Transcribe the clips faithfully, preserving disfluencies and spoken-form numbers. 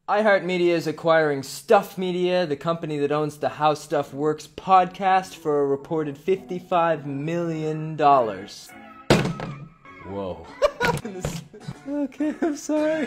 iHeartMedia is acquiring Stuff Media, the company that owns the How Stuff Works podcast, for a reported fifty-five million dollars. Whoa. Okay, I'm sorry.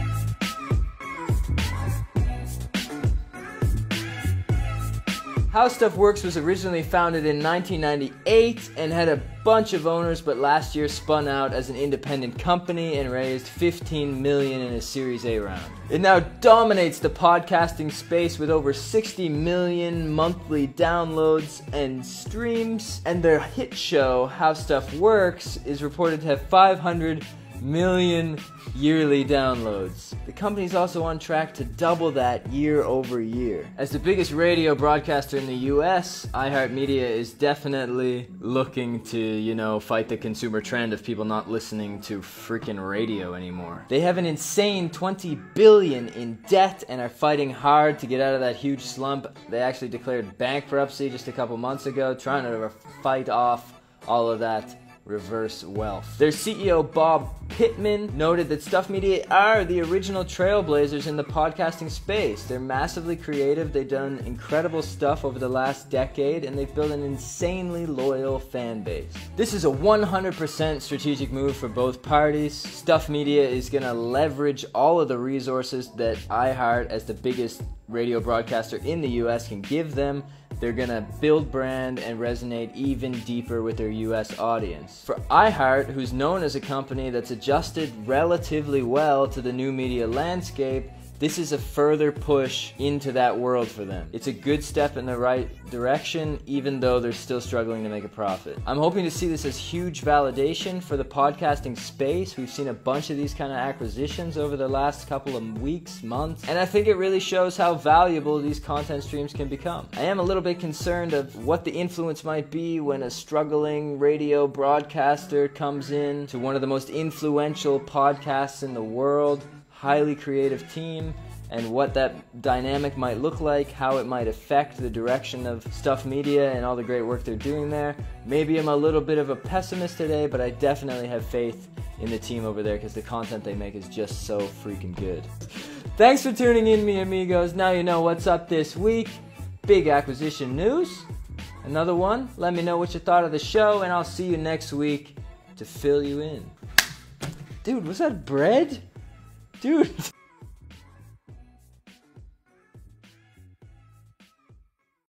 How Stuff Works was originally founded in nineteen ninety-eight and had a bunch of owners, but last year spun out as an independent company and raised fifteen million dollars in a Series A round. It now dominates the podcasting space with over sixty million monthly downloads and streams, and their hit show, How Stuff Works, is reported to have five hundred million yearly downloads. The company's also on track to double that year over year. As the biggest radio broadcaster in the U S, iHeartMedia is definitely looking to, you know, fight the consumer trend of people not listening to freaking radio anymore. They have an insane twenty billion dollars in debt and are fighting hard to get out of that huge slump. They actually declared bankruptcy just a couple months ago, trying to fight off all of that reverse wealth. Their C E O Bob Pittman noted that Stuff Media are the original trailblazers in the podcasting space. They're massively creative, they've done incredible stuff over the last decade, and they've built an insanely loyal fan base. This is a one hundred percent strategic move for both parties. Stuff Media is going to leverage all of the resources that iHeart, as the biggest radio broadcaster in the U S, can give them. They're going to build brand and resonate even deeper with their U S audience. For iHeart, who's known as a company that's adjusted relatively well to the new media landscape, this is a further push into that world for them. It's a good step in the right direction, even though they're still struggling to make a profit. I'm hoping to see this as huge validation for the podcasting space. We've seen a bunch of these kind of acquisitions over the last couple of weeks, months, and I think it really shows how valuable these content streams can become. I am a little bit concerned of what the influence might be when a struggling radio broadcaster comes in to one of the most influential podcasts in the world, highly creative team, and what that dynamic might look like, how it might affect the direction of Stuff Media and all the great work they're doing there. Maybe I'm a little bit of a pessimist today, but I definitely have faith in the team over there because the content they make is just so freaking good. Thanks for tuning in, mi amigos. Now you know what's up this week. Big acquisition news. Another one. Let me know what you thought of the show, and I'll see you next week to fill you in. Dude, was that bread? Dude.